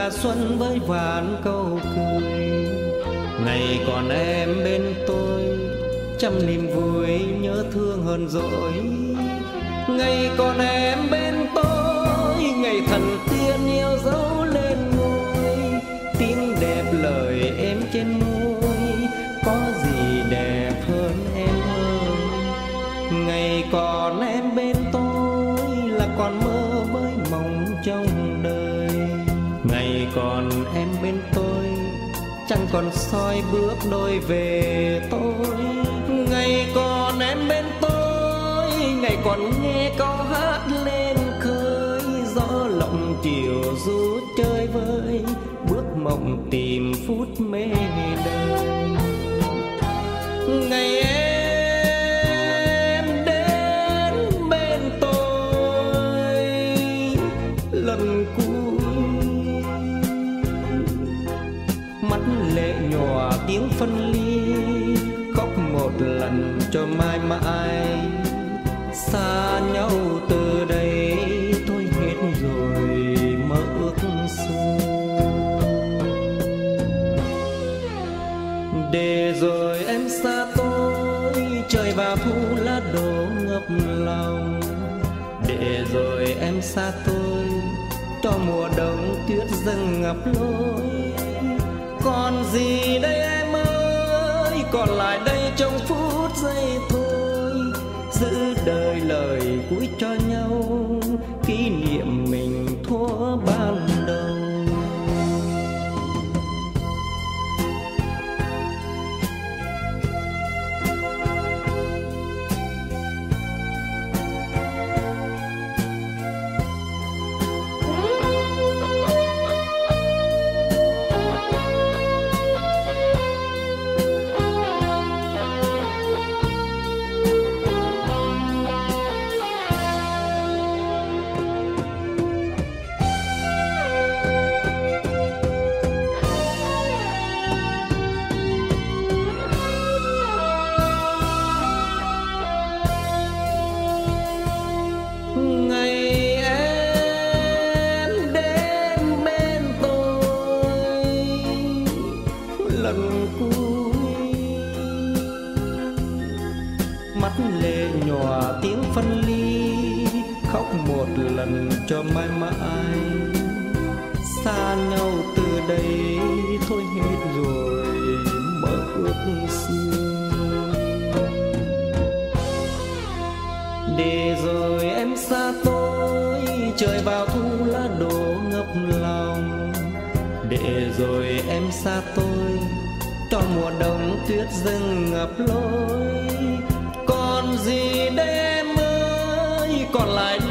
là xuân với vạn câu cười. Ngày còn em bên tôi, trăm niềm vui nhớ thương hơn dỗi. Ngày còn em bên tôi, ngày thần tiên yêu dấu lên ngôi. Tiếng đẹp lời em trên môi, có gì đẹp hơn em ơi. Ngày còn em bên tôi là còn mơ với mộng trong đời. Ngày còn em bên tôi, chẳng còn soi bước đôi về tôi. Ngày còn em bên tôi, ngày còn nghe câu hát lên khơi. Gió lộng chiều du chơi vơi, bước mộng tìm phút mê đời. Ngày em đến bên tôi lần cuối, mắt lệ nhòa tiếng phân ly, khóc một lần cho mãi mãi. Xa nhau từ đây thôi hết rồi mơ ước xưa. Để rồi em xa tôi, trời vào thu lá đổ ngập lòng. Để rồi em xa tôi, cho mùa đông tuyết dâng ngập lối. Còn gì đây em ơi, còn lại đây trong phút giây thôi. Giữ đời lời cuối cho nhau, kỷ niệm mình thuở ban đầu. Mắt lệ nhòa tiếng phân ly, khóc một lần cho mãi mãi. Xa nhau từ đây thôi hết rồi mơ ước xưa. Để rồi em xa tôi, trời vào thu lá đổ ngập lòng. Để rồi em xa tôi, cho mùa đông tuyết dâng ngập lối. Còn gì đây em ơi, còn lại